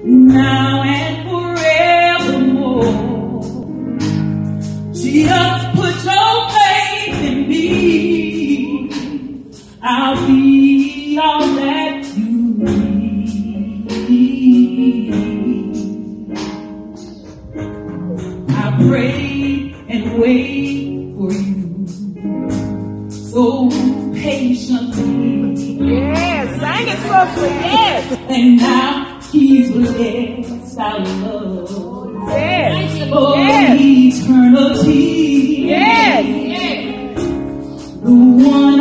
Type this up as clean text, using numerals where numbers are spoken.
now and forevermore. Jesus, put your faith in me. I'll be all that you need. I pray and wait for you so patiently. Yes, sing it softly, yes. And now he's blessed our love. Yes, For yes, eternity. yes. The one